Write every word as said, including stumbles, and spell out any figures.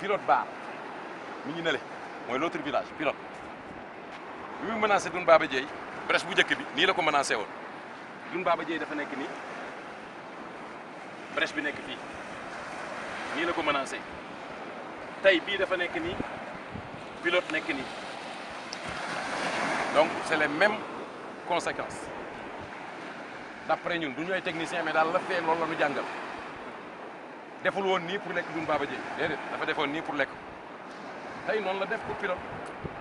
pilote Baar mi ngi nele mooy l'autre village pilote bi mu menacé Doudou Baba Dièye brèche bu njëkk bi nii la ko menacé woon Doudou Baba Dièye dafa nekk nii brèche bi nekk fii nii la ko menacé tey bii dafa nekk nii pilote nekk nii donc c'est les mêmes conséquences d'après ñun du ñooy technicien mais daal la fee loolu la ñu jàngal deful woon nii pour lekk Doudou Baba Dièye déedéet dafa defoon nii pour lekk tey noonu la def pour pilote